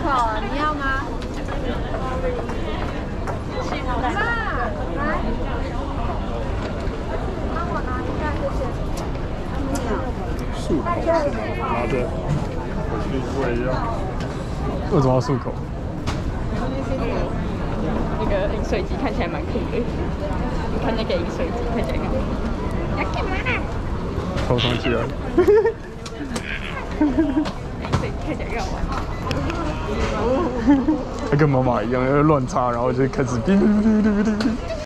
口，你要吗？妈，来，帮我拿一下，谢谢。 漱口是吗？拿着，我去喂一下。为什么要漱口？ 那个饮水机看起来蛮酷的，你看那个饮水机看起来很酷。要干嘛？ 头上起来。 饮水机看起来很好玩。 它跟妈妈一样，要乱插，然后就开始哔哔哔哔哔哔。